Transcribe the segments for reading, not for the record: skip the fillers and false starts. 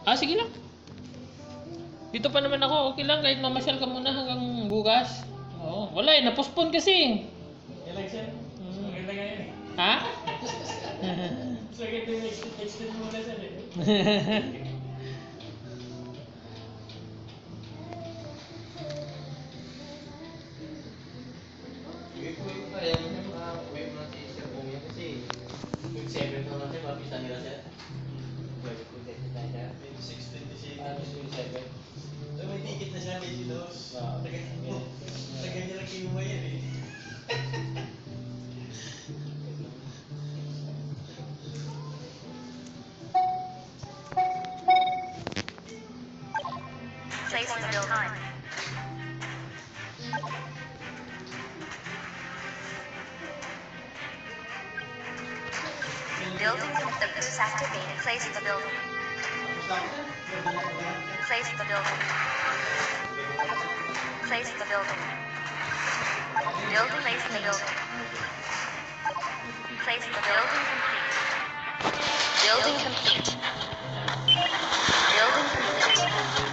Ah, sige lang. Dito pa naman ako. Okay lang kahit mamasyal ka muna hanggang bukas. Oo. Wala eh. Napospon kasi. Election? Maganda nga yun eh. Ha? So, ito yung extend muna siya eh. Uwi ko kaya uwi mo na si Sir Bong yan kasi yung 7 na lang siya, mapisa nila siya. Pwede ko dito na siya. 26, 26, Tapos yung 7. So, may ticket na siya, may silos. Tagal niya lang kinuha yan eh. Place the build time. Building the boost activated. Place the building. Place the building. Place the building. Building. Place the building. Place the building complete. Building complete. Building complete.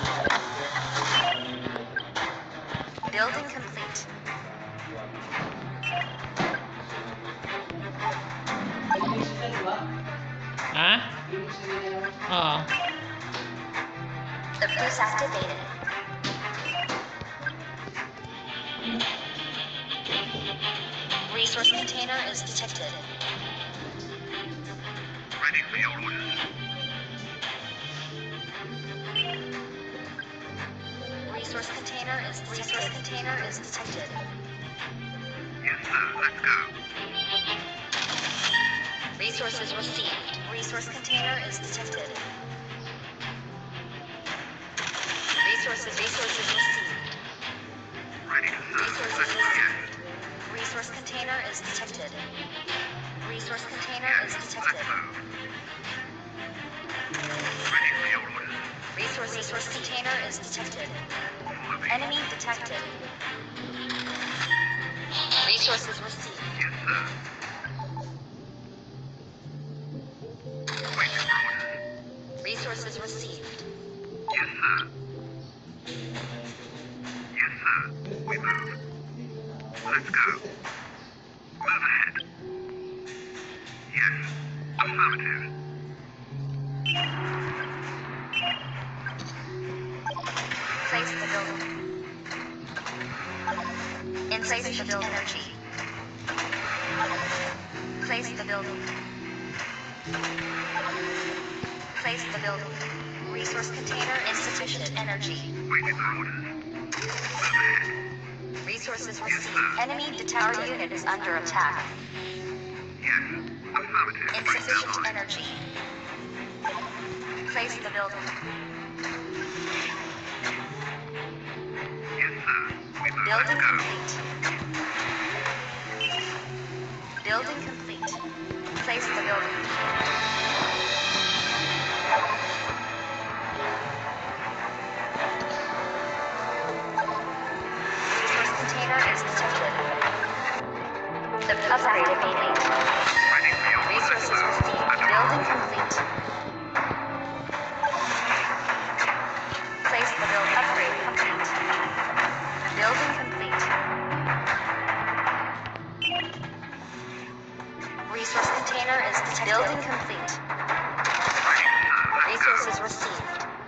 Building complete. Ha? Oo. The boost activated. Resource container is detected. Ready for your orders. Resource container is detected. Yes, sir. Let's go. Resources received. Resource container is detected. Resources received. Ready to serve. Resources Let's go. received. Resource container is detected. Resource container is Let's detected. move. Ready for your orders. Resource container is detected. Moving. Enemy detected. Resources received. Yes, sir. Waiting for orders. Resources received. Yes, sir. Yes, sir. We move. Let's go. Move ahead. Yes. Affirmative. Place the building. Insufficient energy. Place the building. Place the building. Resource container insufficient energy. Waiting for orders. Move ahead. Resources received. Enemy tower unit is under attack. Yes. Affirmative. Insufficient energy. Place the building. Yes, sir. We move. Building Let's go. complete. Building complete. Place the building. Resource container is detected. The upgrade immediate. Ready for your orders. Resources received. Building complete. Place the building. Upgrade complete. Building complete. Resource container is detected. Building complete. Ready to serve. Let's go. Resources received.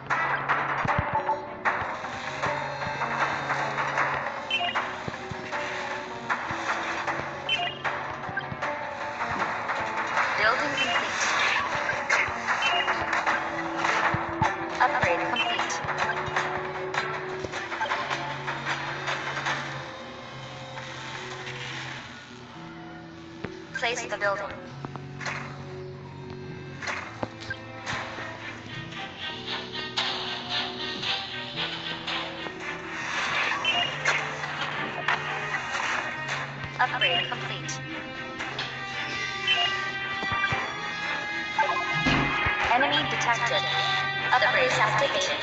Building complete. Upgrade complete. Place the building. Upgrade complete. Enemy detected. Upgrade activated.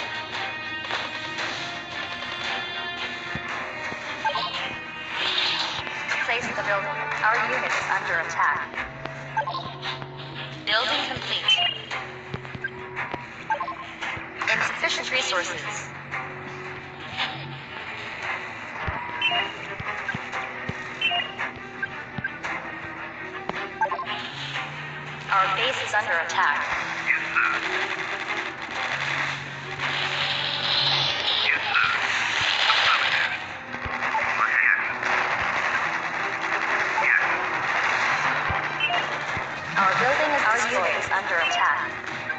Place the building. Our unit is under attack. Building complete. insufficient resources. Our base is under attack. Our building is destroyed. Our unit is under attack.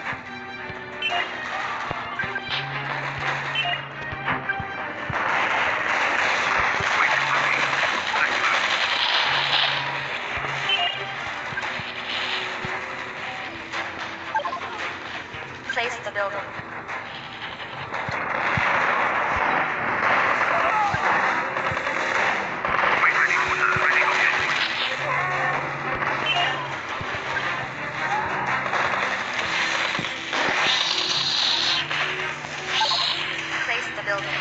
Place the building. Place the building.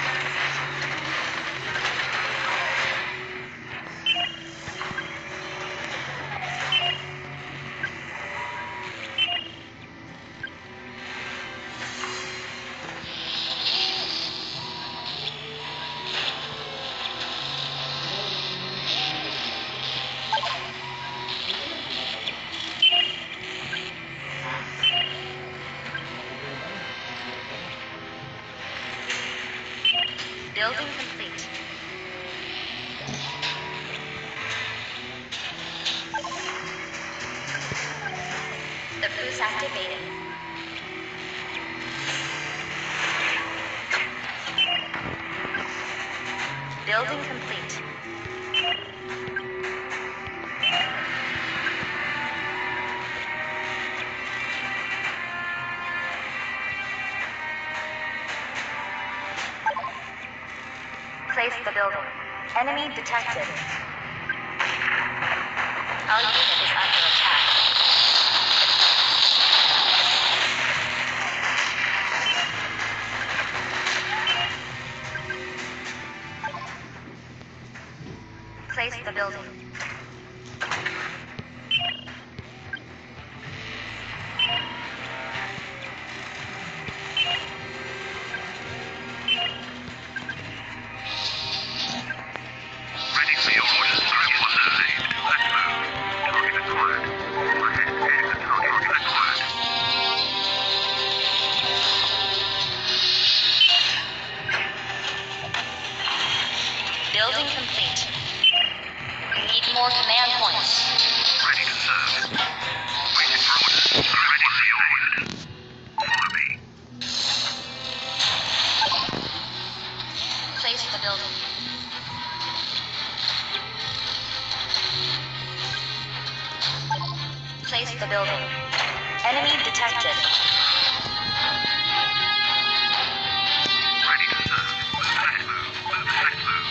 Building complete. The boost activated. Building complete. Place the building. Enemy detected. Our unit is under attack. Place the building. Ready for your orders. Target acquired. Overhead. Target acquired. Building complete. We need more command points. Ready to serve. Waiting for orders. Ready for your orders. Follow me. Place the building. Place the building. Enemy detected. Ready to serve. Let's move. Let's move.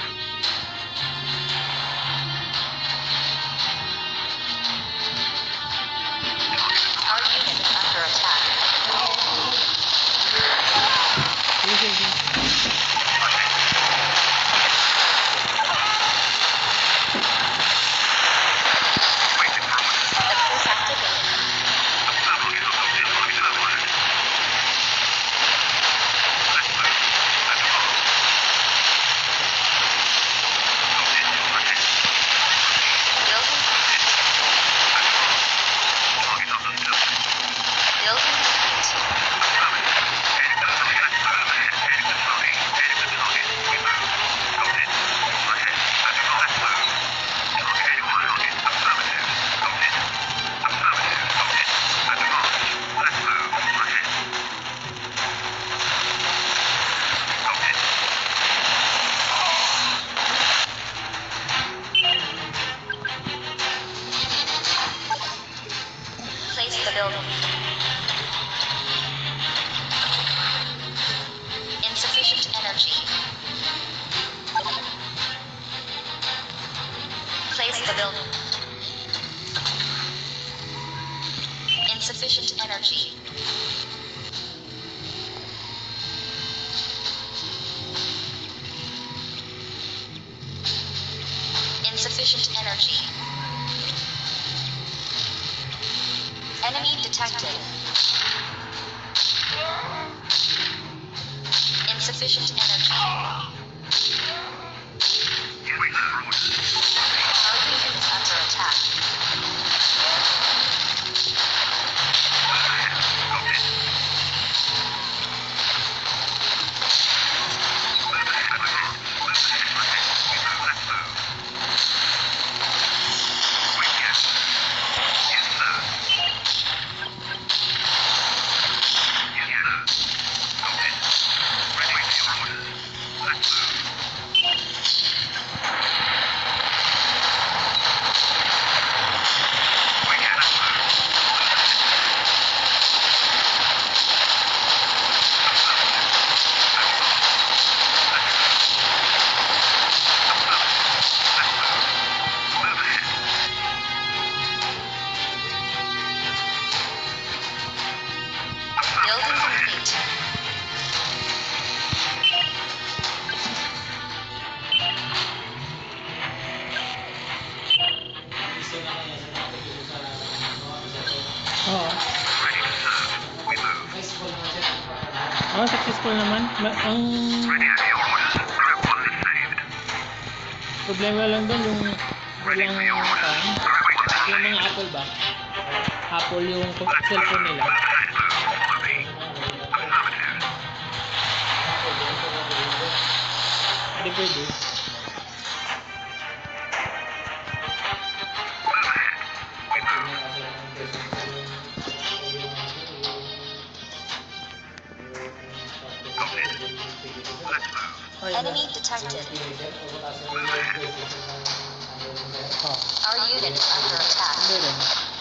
Our unit is under attack. Waiting for orders. The boost activated. Target acquired. Let's move. Let's move. Overhead. Building complete. Target understood. Building complete. Place the building. Insufficient energy. Place the building. Insufficient energy. Insufficient energy. Enemy detected. insufficient energy. Wait for orders. Our unit is under attack. Okay. Move ahead, my lord. Move ahead, my lord. Let's move. Wait, yes. Yes, sir. Yes, sir. Okay. Ready for your orders. Let's move. We cannot move. Move ahead. Building complete. Gusto na kaya sa natin dito sa mga isa. Oo. Ready to serve. We move. Nice ball na siya. Oh, successful naman. Ang Ready for your orders. Crew one is saved. problema lang doon yung Ready walang for your orders. time. Crew eight is Yung saved. mga Apple ba? Apple yung cellphone nila. Move ahead, move. Follow me. Affirmative. Hindi pwede. Move ahead. We move. Let's move. Enemy detected. Oh, Our unit is under attack. hindi rin.